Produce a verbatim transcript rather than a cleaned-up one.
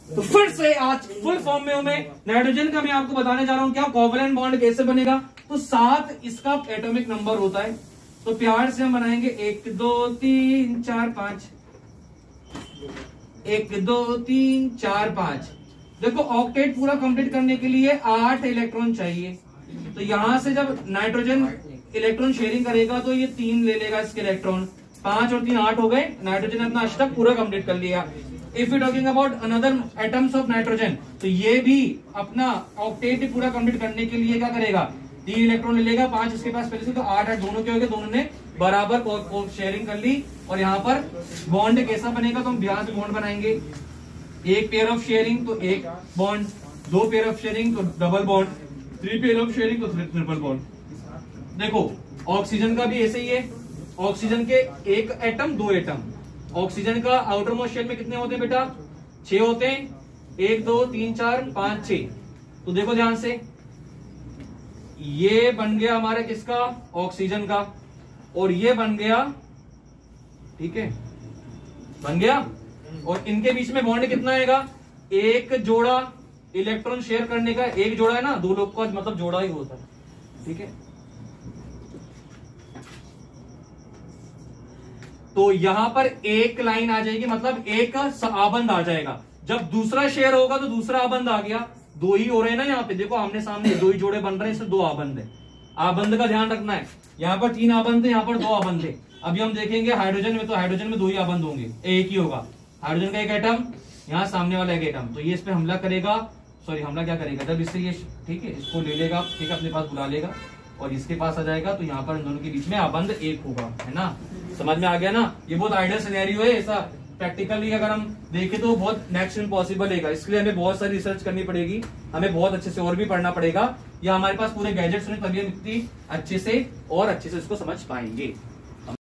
तो फिर से आज फुल फॉर्म में हूं मैं। नाइट्रोजन का मैं आपको बताने जा रहा हूं क्या कोवैलेंट बॉन्ड कैसे बनेगा। तो सात इसका एटॉमिक नंबर होता है, तो प्यार से हम बनाएंगे एक दो तीन चार पांच, एक दो तीन चार पांच। देखो ऑक्टेट पूरा कंप्लीट करने के लिए आठ इलेक्ट्रॉन चाहिए, तो यहां से जब नाइट्रोजन इलेक्ट्रॉन शेयरिंग करेगा तो ये तीन ले लेगा इसके इलेक्ट्रॉन, पांच और तीन आठ हो गए। नाइट्रोजन अपना अष्टक पूरा कंप्लीट कर लिया। If you talking about another atoms of nitrogen, तो ये भी अपना ऑक्टेट पूरा कंप्लीट करने के लिए क्या करेगा, तीन इलेक्ट्रॉन ले लेगा, पांच इसके पास पहले से, तो आठ आठ दोनों के हो गए, दोनों ने बराबर शेयरिंग कर ली। और यहाँ पर बॉन्ड कैसा बनेगा, तो हम ध्यान से बॉन्ड बनाएंगे। एक पेयर ऑफ शेयरिंग तो एक बॉन्ड, दो पेयर ऑफ शेयरिंग तो double bond, three pair of sharing तो ट्रिपल बॉन्ड। देखो ऑक्सीजन का भी ऐसे ही है, ऑक्सीजन के एक एटम दो एटम। ऑक्सीजन का आउटर मोस्ट शेल में कितने होते हैं बेटा, छह होते हैं, एक दो तीन चार पांच छह। तो देखो ध्यान से, ये बन गया हमारा किसका, ऑक्सीजन का, और ये बन गया, ठीक है बन गया। और इनके बीच में बॉन्ड कितना आएगा, एक जोड़ा इलेक्ट्रॉन शेयर करने का, एक जोड़ा है ना, दो लोग का मतलब जोड़ा ही होता है, ठीक है। तो यहां पर एक लाइन आ जाएगी, मतलब एक आबंद आ जाएगा। जब दूसरा शेयर होगा तो दूसरा आबंद आ गया, दो ही हो रहे हैं ना यहाँ पे, देखो आमने सामने दो ही जोड़े बन रहे हैं, इससे दो आबंद है। आबंद का ध्यान रखना है, यहाँ पर तीन आबंद है, यहाँ पर दो आबंद है। अभी हम देखेंगे हाइड्रोजन में, तो हाइड्रोजन में दो ही आबंद होंगे, एक ही होगा, हाइड्रोजन का एक एटम, यहाँ सामने वाला एक एटम। तो ये इस पे हमला करेगा, सॉरी हमला क्या करेगा, जब इससे ये ठीक है इसको ले लेगा, ठीक है अपने पास बुला लेगा, और इसके पास आ जाएगा, तो यहाँ पर इन दोनों के बीच में आबंद एक होगा, है ना, समझ में आ गया ना। ये बहुत आइडियल सिनेरियो है, ऐसा प्रैक्टिकली अगर हम देखें तो बहुत नेक्स्ट इम्पॉसिबल है। इसके लिए हमें बहुत सारी रिसर्च करनी पड़ेगी, हमें बहुत अच्छे से और भी पढ़ना पड़ेगा, या हमारे पास पूरे गैजेट्स हैं, तभी हम इतनी अच्छे से और अच्छे से इसको समझ पाएंगे।